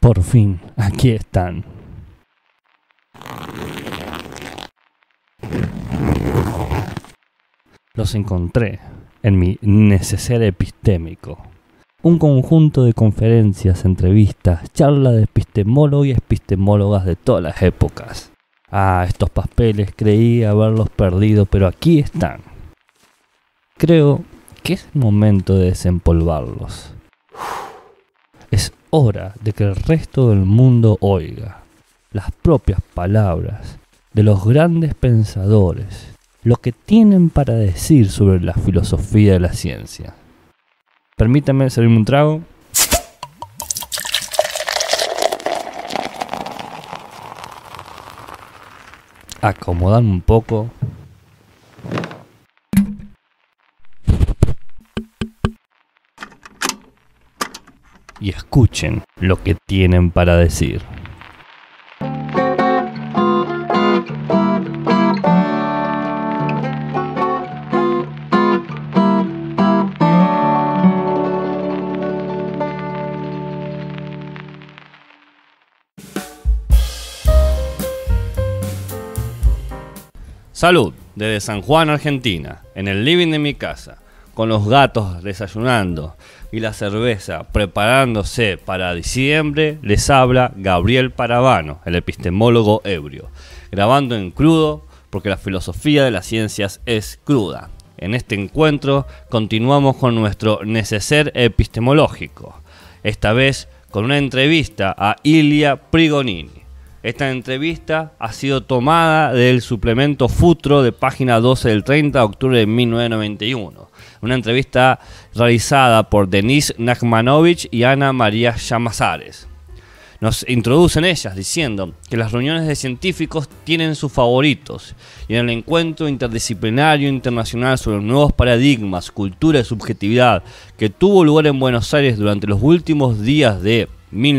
Por fin, aquí están. Los encontré en mi neceser epistémico. Un conjunto de conferencias, entrevistas, charlas de epistemólogos y epistemólogas de todas las épocas. Estos papeles creí haberlos perdido, pero aquí están. Creo que es el momento de desempolvarlos. Es hora de que el resto del mundo oiga las propias palabras de los grandes pensadores, lo que tienen para decir sobre la filosofía de la ciencia. Permítame servirme un trago. Acomodarme un poco. Y escuchen lo que tienen para decir. Salud, desde San Juan, Argentina, en el living de mi casa, con los gatos desayunando y la cerveza preparándose para diciembre, les habla Gabriel Paravano, el epistemólogo ebrio, grabando en crudo porque la filosofía de las ciencias es cruda. En este encuentro continuamos con nuestro neceser epistemológico, esta vez con una entrevista a Ilia Prigonini. Esta entrevista ha sido tomada del suplemento Futro de página 12 del 30 de octubre de 1991. Una entrevista realizada por Denis Nachmanovich y Ana María Llamazares. Nos introducen ellas diciendo que las reuniones de científicos tienen sus favoritos y en el encuentro interdisciplinario internacional sobre nuevos paradigmas, cultura y subjetividad que tuvo lugar en Buenos Aires durante los últimos días de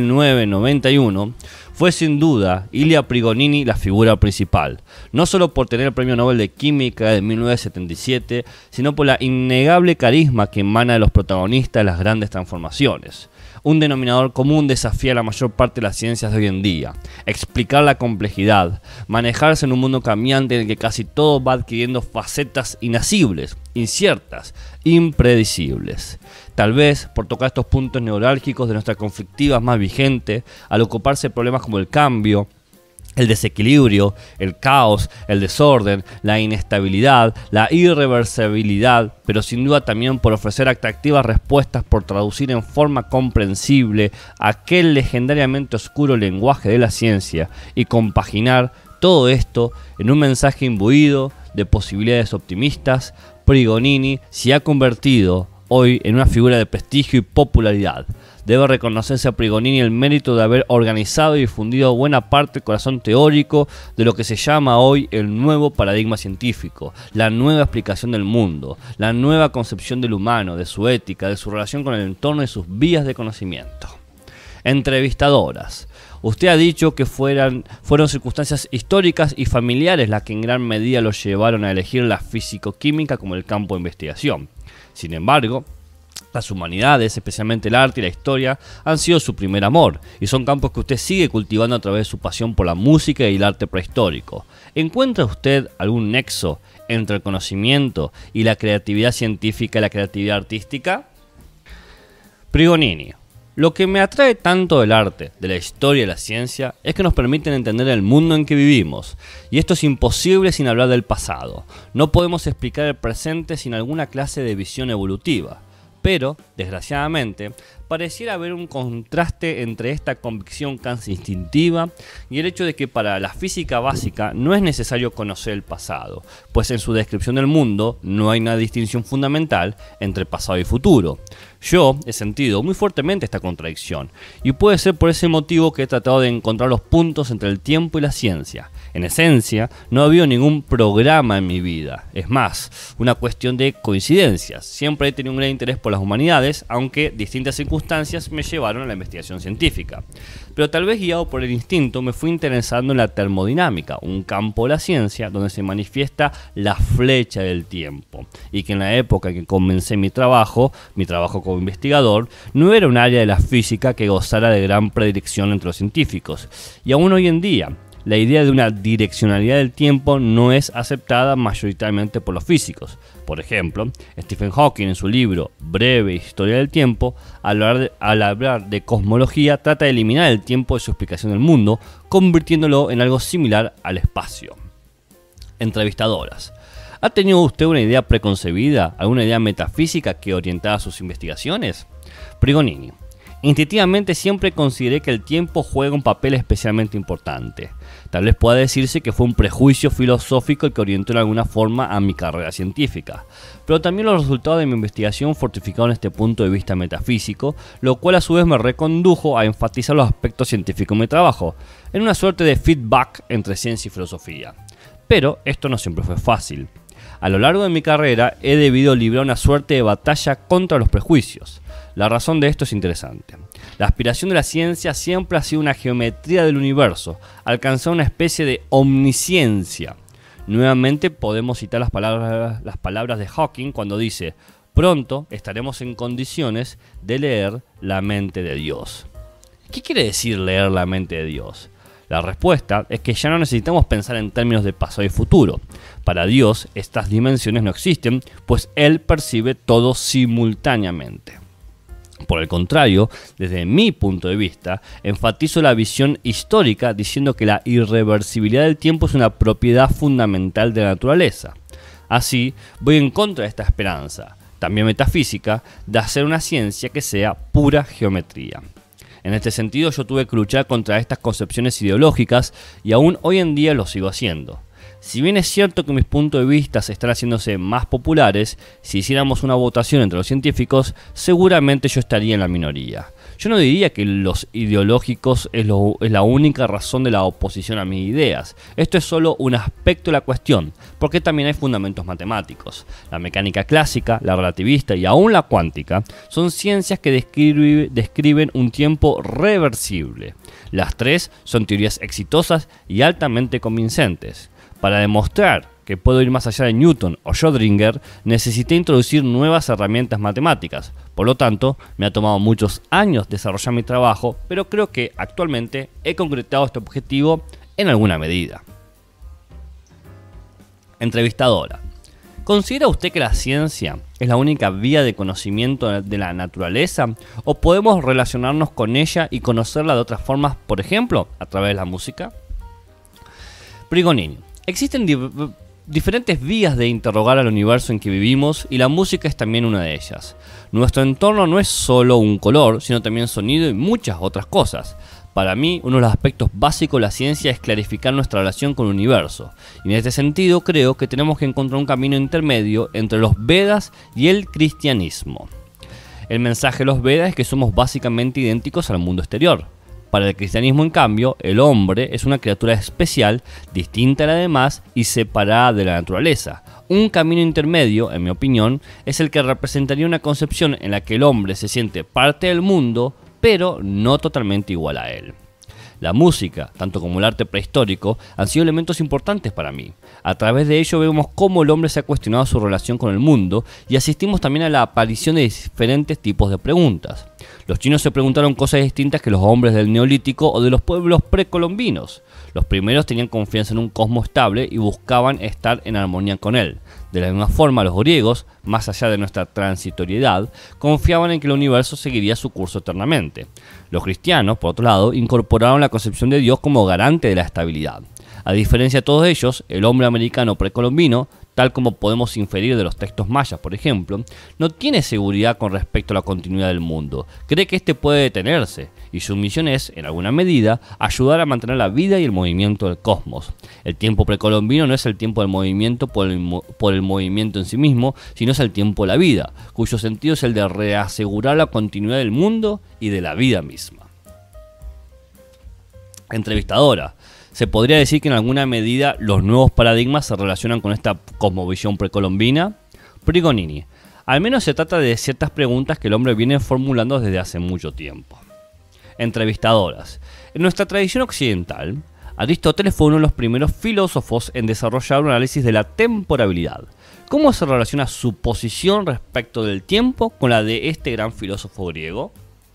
1991, fue sin duda Ilia Prigonini la figura principal, no solo por tener el Premio Nobel de Química de 1977, sino por la innegable carisma que emana de los protagonistas de las grandes transformaciones. Un denominador común desafía la mayor parte de las ciencias de hoy en día: explicar la complejidad, manejarse en un mundo cambiante en el que casi todo va adquiriendo facetas inacibles, inciertas, impredecibles. Tal vez por tocar estos puntos neurálgicos de nuestra conflictiva más vigente, al ocuparse de problemas como el cambio, el desequilibrio, el caos, el desorden, la inestabilidad, la irreversibilidad, pero sin duda también por ofrecer atractivas respuestas, por traducir en forma comprensible aquel legendariamente oscuro lenguaje de la ciencia y compaginar todo esto en un mensaje imbuido de posibilidades optimistas. Prigonini se ha convertido hoy en una figura de prestigio y popularidad. Debe reconocerse a Prigonini el mérito de haber organizado y difundido buena parte del corazón teórico de lo que se llama hoy el nuevo paradigma científico, la nueva explicación del mundo, la nueva concepción del humano, de su ética, de su relación con el entorno y sus vías de conocimiento. Entrevistadoras. Usted ha dicho que fueron circunstancias históricas y familiares las que en gran medida los llevaron a elegir la físico-química como el campo de investigación. Sin embargo, las humanidades, especialmente el arte y la historia, han sido su primer amor y son campos que usted sigue cultivando a través de su pasión por la música y el arte prehistórico. ¿Encuentra usted algún nexo entre el conocimiento y la creatividad científica y la creatividad artística? Prigonini. Lo que me atrae tanto del arte, de la historia y la ciencia es que nos permiten entender el mundo en que vivimos. Y esto es imposible sin hablar del pasado. No podemos explicar el presente sin alguna clase de visión evolutiva. Pero, desgraciadamente, pareciera haber un contraste entre esta convicción casi instintiva y el hecho de que para la física básica no es necesario conocer el pasado, pues en su descripción del mundo no hay una distinción fundamental entre pasado y futuro. Yo he sentido muy fuertemente esta contradicción y puede ser por ese motivo que he tratado de encontrar los puntos entre el tiempo y la ciencia. En esencia, no ha habido ningún programa en mi vida, es más, una cuestión de coincidencias. Siempre he tenido un gran interés por las humanidades, aunque distintas circunstancias circunstancias me llevaron a la investigación científica. Pero tal vez guiado por el instinto me fui interesando en la termodinámica, un campo de la ciencia donde se manifiesta la flecha del tiempo, y que en la época en que comencé mi trabajo como investigador, no era un área de la física que gozara de gran predilección entre los científicos. Y aún hoy en día, la idea de una direccionalidad del tiempo no es aceptada mayoritariamente por los físicos. Por ejemplo, Stephen Hawking en su libro Breve Historia del Tiempo, al hablar de cosmología, trata de eliminar el tiempo de su explicación del mundo, convirtiéndolo en algo similar al espacio. Entrevistadoras. ¿Ha tenido usted una idea preconcebida, alguna idea metafísica que orientara sus investigaciones? Prigonini. Instintivamente siempre consideré que el tiempo juega un papel especialmente importante. Tal vez pueda decirse que fue un prejuicio filosófico el que orientó en alguna forma a mi carrera científica, pero también los resultados de mi investigación fortificaron este punto de vista metafísico, lo cual a su vez me recondujo a enfatizar los aspectos científicos de mi trabajo, en una suerte de feedback entre ciencia y filosofía. Pero esto no siempre fue fácil. A lo largo de mi carrera he debido librar una suerte de batalla contra los prejuicios. La razón de esto es interesante. La aspiración de la ciencia siempre ha sido una geometría del universo, alcanzar una especie de omnisciencia. Nuevamente podemos citar las palabras de Hawking cuando dice: pronto estaremos en condiciones de leer la mente de Dios. ¿Qué quiere decir leer la mente de Dios? La respuesta es que ya no necesitamos pensar en términos de pasado y futuro. Para Dios estas dimensiones no existen, pues Él percibe todo simultáneamente. Por el contrario, desde mi punto de vista, enfatizo la visión histórica diciendo que la irreversibilidad del tiempo es una propiedad fundamental de la naturaleza. Así, voy en contra de esta esperanza, también metafísica, de hacer una ciencia que sea pura geometría. En este sentido, yo tuve que luchar contra estas concepciones ideológicas y aún hoy en día lo sigo haciendo. Si bien es cierto que mis puntos de vista están haciéndose más populares, si hiciéramos una votación entre los científicos, seguramente yo estaría en la minoría. Yo no diría que los ideológicos es la única razón de la oposición a mis ideas. Esto es solo un aspecto de la cuestión, porque también hay fundamentos matemáticos. La mecánica clásica, la relativista y aún la cuántica son ciencias que describen un tiempo reversible. Las tres son teorías exitosas y altamente convincentes. Para demostrar que puedo ir más allá de Newton o Schrödinger, necesité introducir nuevas herramientas matemáticas. Por lo tanto, me ha tomado muchos años desarrollar mi trabajo, pero creo que actualmente he concretado este objetivo en alguna medida. Entrevistadora. ¿Considera usted que la ciencia es la única vía de conocimiento de la naturaleza? ¿O podemos relacionarnos con ella y conocerla de otras formas, por ejemplo, a través de la música? Prigonini. Existen diferentes vías de interrogar al universo en que vivimos y la música es también una de ellas. Nuestro entorno no es solo un color, sino también sonido y muchas otras cosas. Para mí, uno de los aspectos básicos de la ciencia es clarificar nuestra relación con el universo. Y en este sentido, creo que tenemos que encontrar un camino intermedio entre los Vedas y el cristianismo. El mensaje de los Vedas es que somos básicamente idénticos al mundo exterior. Para el cristianismo, en cambio, el hombre es una criatura especial, distinta a la demás y separada de la naturaleza. Un camino intermedio, en mi opinión, es el que representaría una concepción en la que el hombre se siente parte del mundo, pero no totalmente igual a él. La música, tanto como el arte prehistórico, han sido elementos importantes para mí. A través de ello vemos cómo el hombre se ha cuestionado su relación con el mundo y asistimos también a la aparición de diferentes tipos de preguntas. Los chinos se preguntaron cosas distintas que los hombres del Neolítico o de los pueblos precolombinos. Los primeros tenían confianza en un cosmos estable y buscaban estar en armonía con él. De la misma forma, los griegos, más allá de nuestra transitoriedad, confiaban en que el universo seguiría su curso eternamente. Los cristianos, por otro lado, incorporaron la concepción de Dios como garante de la estabilidad. A diferencia de todos ellos, el hombre americano precolombino, tal como podemos inferir de los textos mayas, por ejemplo, no tiene seguridad con respecto a la continuidad del mundo. Cree que éste puede detenerse, y su misión es, en alguna medida, ayudar a mantener la vida y el movimiento del cosmos. El tiempo precolombino no es el tiempo del movimiento por el movimiento en sí mismo, sino es el tiempo de la vida, cuyo sentido es el de reasegurar la continuidad del mundo y de la vida misma. Entrevistadora. Se podría decir que en alguna medida los nuevos paradigmas se relacionan con esta cosmovisión precolombina. Prigonini. Al menos se trata de ciertas preguntas que el hombre viene formulando desde hace mucho tiempo. Entrevistadoras. En nuestra tradición occidental, Aristóteles fue uno de los primeros filósofos en desarrollar un análisis de la temporalidad. ¿Cómo se relaciona su posición respecto del tiempo con la de este gran filósofo griego?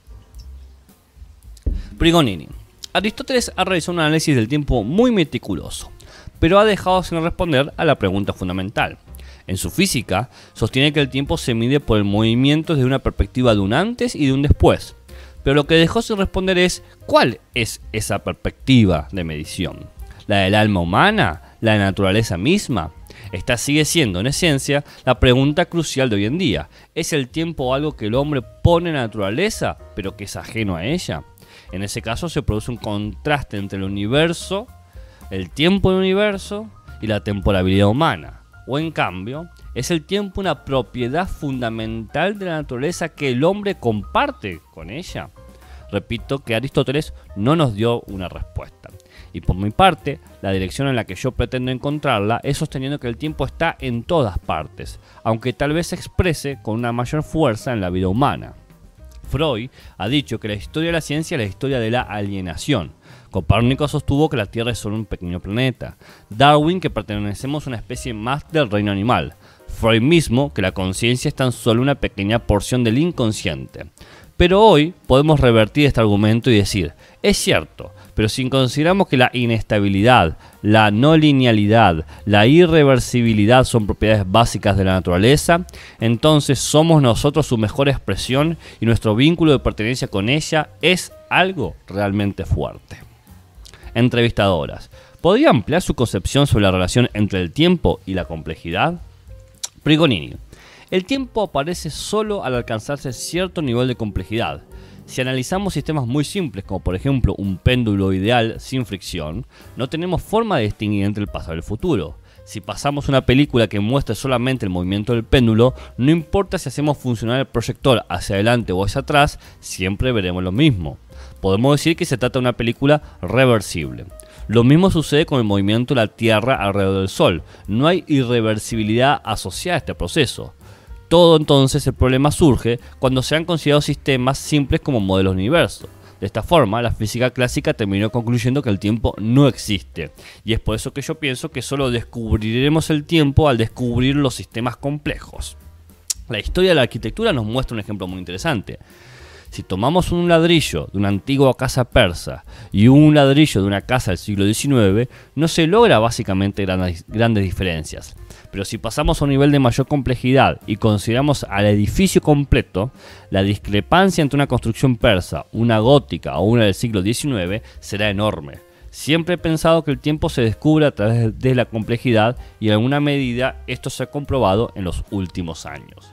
Prigonini. Aristóteles ha realizado un análisis del tiempo muy meticuloso, pero ha dejado sin responder a la pregunta fundamental. En su física, sostiene que el tiempo se mide por el movimiento desde una perspectiva de un antes y de un después. Pero lo que dejó sin responder es, ¿cuál es esa perspectiva de medición? ¿La del alma humana? ¿La de la naturaleza misma? Esta sigue siendo, en esencia, la pregunta crucial de hoy en día. ¿Es el tiempo algo que el hombre pone en la naturaleza, pero que es ajeno a ella? En ese caso se produce un contraste entre el universo, el tiempo del universo y la temporalidad humana. O en cambio, ¿es el tiempo una propiedad fundamental de la naturaleza que el hombre comparte con ella? Repito que Aristóteles no nos dio una respuesta. Y por mi parte, la dirección en la que yo pretendo encontrarla es sosteniendo que el tiempo está en todas partes, aunque tal vez se exprese con una mayor fuerza en la vida humana. Freud ha dicho que la historia de la ciencia es la historia de la alienación. Copérnico sostuvo que la Tierra es solo un pequeño planeta. Darwin que pertenecemos a una especie más del reino animal. Freud mismo que la conciencia es tan solo una pequeña porción del inconsciente. Pero hoy podemos revertir este argumento y decir, es cierto, pero si consideramos que la inestabilidad, la no linealidad, la irreversibilidad son propiedades básicas de la naturaleza, entonces somos nosotros su mejor expresión y nuestro vínculo de pertenencia con ella es algo realmente fuerte. Entrevistadoras. ¿Podría ampliar su concepción sobre la relación entre el tiempo y la complejidad? Prigonini. El tiempo aparece solo al alcanzarse cierto nivel de complejidad. Si analizamos sistemas muy simples, como por ejemplo un péndulo ideal sin fricción, no tenemos forma de distinguir entre el pasado y el futuro. Si pasamos una película que muestre solamente el movimiento del péndulo, no importa si hacemos funcionar el proyector hacia adelante o hacia atrás, siempre veremos lo mismo. Podemos decir que se trata de una película reversible. Lo mismo sucede con el movimiento de la Tierra alrededor del Sol. No hay irreversibilidad asociada a este proceso. Todo entonces el problema surge cuando se han considerado sistemas simples como modelos de universo. De esta forma, la física clásica terminó concluyendo que el tiempo no existe. Y es por eso que yo pienso que solo descubriremos el tiempo al descubrir los sistemas complejos. La historia de la arquitectura nos muestra un ejemplo muy interesante. Si tomamos un ladrillo de una antigua casa persa y un ladrillo de una casa del siglo XIX, no se logra básicamente grandes diferencias. Pero si pasamos a un nivel de mayor complejidad y consideramos al edificio completo, la discrepancia entre una construcción persa, una gótica o una del siglo XIX será enorme. Siempre he pensado que el tiempo se descubre a través de la complejidad y en alguna medida esto se ha comprobado en los últimos años.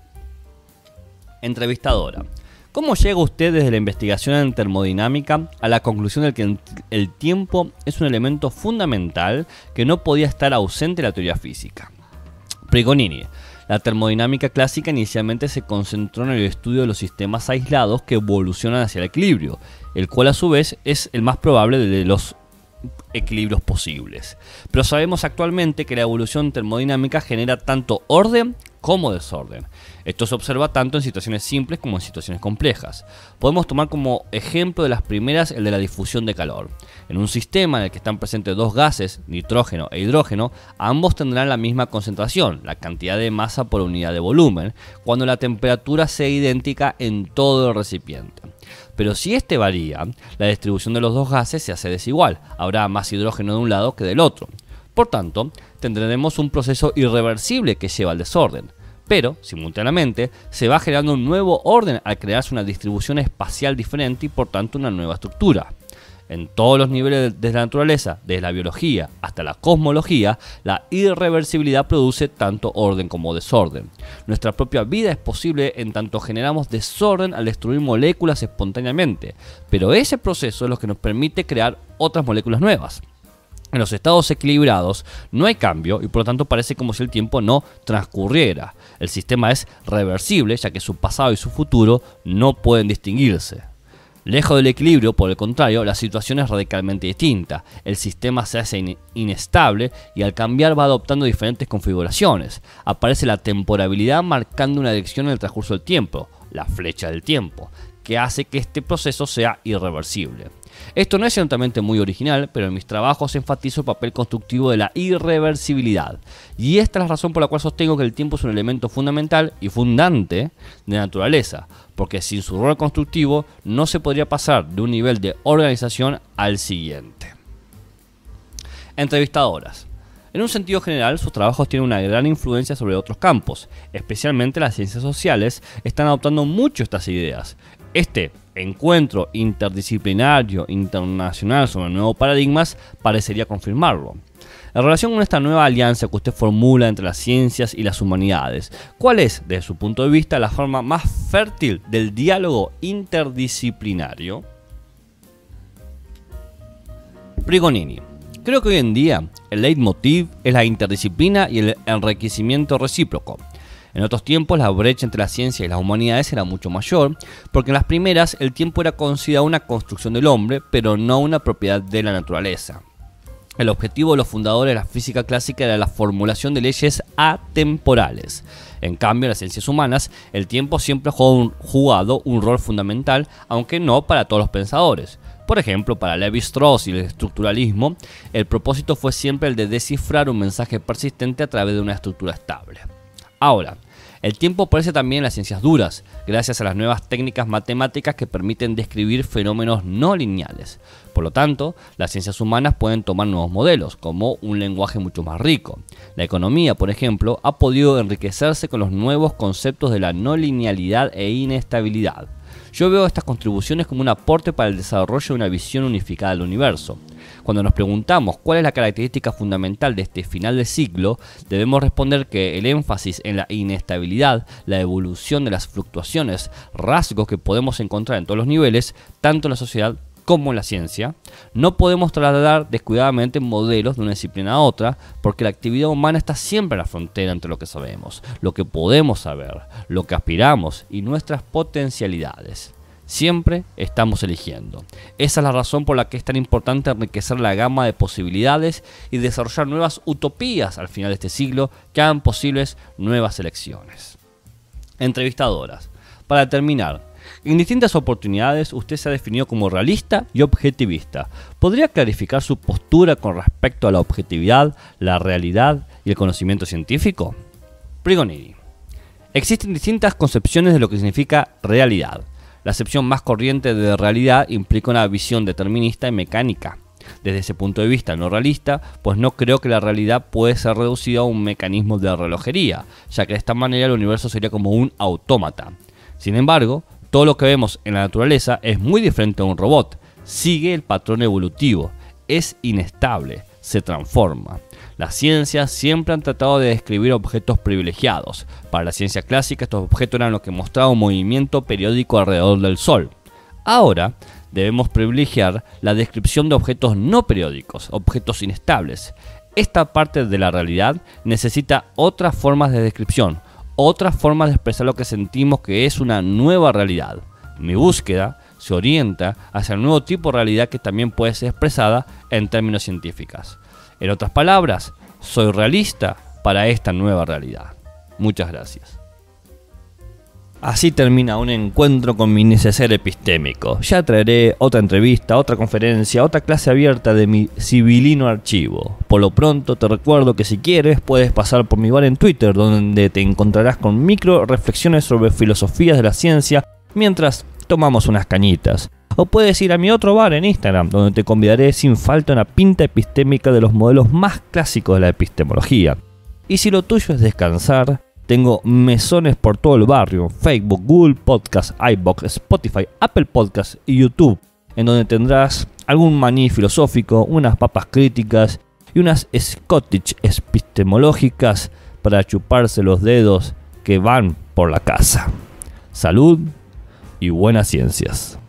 Entrevistadora. ¿Cómo llega usted desde la investigación en termodinámica a la conclusión de que el tiempo es un elemento fundamental que no podía estar ausente de la teoría física? Prigonini. La termodinámica clásica inicialmente se concentró en el estudio de los sistemas aislados que evolucionan hacia el equilibrio, el cual a su vez es el más probable de los equilibrios posibles. Pero sabemos actualmente que la evolución termodinámica genera tanto orden como desorden. Esto se observa tanto en situaciones simples como en situaciones complejas. Podemos tomar como ejemplo de las primeras el de la difusión de calor. En un sistema en el que están presentes dos gases, nitrógeno e hidrógeno, ambos tendrán la misma concentración, la cantidad de masa por unidad de volumen, cuando la temperatura sea idéntica en todo el recipiente. Pero si este varía, la distribución de los dos gases se hace desigual, habrá más hidrógeno de un lado que del otro. Por tanto, tendremos un proceso irreversible que lleva al desorden. Pero, simultáneamente, se va generando un nuevo orden al crearse una distribución espacial diferente y por tanto una nueva estructura. En todos los niveles de la naturaleza, desde la biología hasta la cosmología, la irreversibilidad produce tanto orden como desorden. Nuestra propia vida es posible en tanto generamos desorden al destruir moléculas espontáneamente, pero ese proceso es lo que nos permite crear otras moléculas nuevas. En los estados equilibrados no hay cambio y por lo tanto parece como si el tiempo no transcurriera. El sistema es reversible ya que su pasado y su futuro no pueden distinguirse. Lejos del equilibrio, por el contrario, la situación es radicalmente distinta. El sistema se hace inestable y al cambiar va adoptando diferentes configuraciones. Aparece la temporalidad marcando una dirección en el transcurso del tiempo, la flecha del tiempo, que hace que este proceso sea irreversible. Esto no es ciertamente muy original, pero en mis trabajos enfatizo el papel constructivo de la irreversibilidad. Y esta es la razón por la cual sostengo que el tiempo es un elemento fundamental y fundante de la naturaleza, porque sin su rol constructivo no se podría pasar de un nivel de organización al siguiente. Entrevistadoras. En un sentido general, sus trabajos tienen una gran influencia sobre otros campos, especialmente las ciencias sociales están adoptando mucho estas ideas. Este encuentro interdisciplinario internacional sobre nuevos paradigmas parecería confirmarlo. En relación con esta nueva alianza que usted formula entre las ciencias y las humanidades, ¿cuál es, desde su punto de vista, la forma más fértil del diálogo interdisciplinario? Brigonini. Creo que hoy en día el leitmotiv es la interdisciplina y el enriquecimiento recíproco. En otros tiempos la brecha entre la ciencia y las humanidades era mucho mayor, porque en las primeras el tiempo era considerado una construcción del hombre, pero no una propiedad de la naturaleza. El objetivo de los fundadores de la física clásica era la formulación de leyes atemporales. En cambio, en las ciencias humanas, el tiempo siempre ha jugado un rol fundamental, aunque no para todos los pensadores. Por ejemplo, para Levi-Strauss y el estructuralismo, el propósito fue siempre el de descifrar un mensaje persistente a través de una estructura estable. Ahora, el tiempo aparece también en las ciencias duras, gracias a las nuevas técnicas matemáticas que permiten describir fenómenos no lineales. Por lo tanto, las ciencias humanas pueden tomar nuevos modelos, como un lenguaje mucho más rico. La economía, por ejemplo, ha podido enriquecerse con los nuevos conceptos de la no linealidad e inestabilidad. Yo veo estas contribuciones como un aporte para el desarrollo de una visión unificada del universo. Cuando nos preguntamos cuál es la característica fundamental de este final de siglo, debemos responder que el énfasis en la inestabilidad, la evolución de las fluctuaciones, rasgos que podemos encontrar en todos los niveles, tanto en la sociedad como en la ciencia, no podemos trasladar descuidadamente modelos de una disciplina a otra, porque la actividad humana está siempre en la frontera entre lo que sabemos, lo que podemos saber, lo que aspiramos y nuestras potencialidades. Siempre estamos eligiendo. Esa es la razón por la que es tan importante enriquecer la gama de posibilidades y desarrollar nuevas utopías al final de este siglo que hagan posibles nuevas elecciones. Entrevistadoras. Para terminar, en distintas oportunidades usted se ha definido como realista y objetivista. ¿Podría clarificar su postura con respecto a la objetividad, la realidad y el conocimiento científico? Brigonini. Existen distintas concepciones de lo que significa realidad. La acepción más corriente de realidad implica una visión determinista y mecánica. Desde ese punto de vista no realista, pues no creo que la realidad puede ser reducida a un mecanismo de relojería, ya que de esta manera el universo sería como un autómata. Sin embargo, todo lo que vemos en la naturaleza es muy diferente a un robot, sigue el patrón evolutivo, es inestable, se transforma. Las ciencias siempre han tratado de describir objetos privilegiados. Para la ciencia clásica estos objetos eran los que mostraban un movimiento periódico alrededor del Sol. Ahora debemos privilegiar la descripción de objetos no periódicos, objetos inestables. Esta parte de la realidad necesita otras formas de descripción, otras formas de expresar lo que sentimos que es una nueva realidad. Mi búsqueda se orienta hacia un nuevo tipo de realidad que también puede ser expresada en términos científicos. En otras palabras, soy realista para esta nueva realidad. Muchas gracias. Así termina un encuentro con mi neceser epistémico. Ya traeré otra entrevista, otra conferencia, otra clase abierta de mi sibilino archivo. Por lo pronto te recuerdo que si quieres puedes pasar por mi bar en Twitter, donde te encontrarás con micro reflexiones sobre filosofías de la ciencia mientras tomamos unas cañitas. O puedes ir a mi otro bar en Instagram, donde te convidaré sin falta una pinta epistémica de los modelos más clásicos de la epistemología. Y si lo tuyo es descansar, tengo mesones por todo el barrio: Facebook, Google Podcast, iVoox, Spotify, Apple Podcast y YouTube, en donde tendrás algún maní filosófico, unas papas críticas y unas Scottish epistemológicas para chuparse los dedos que van por la casa. Salud y buenas ciencias.